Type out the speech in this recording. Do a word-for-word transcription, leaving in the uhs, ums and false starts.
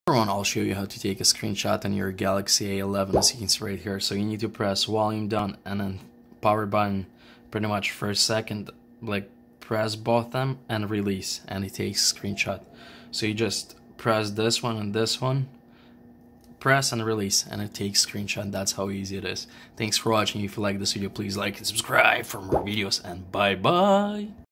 Everyone, I'll show you how to take a screenshot on your Galaxy A eleven, as you can see right here. So you need to press volume down and then power button pretty much first second, like press both them and release, and it takes screenshot. So you just press this one and this one, press and release, and it takes screenshot. That's how easy it is. Thanks for watching. If you like this video, please like and subscribe for more videos, and bye bye.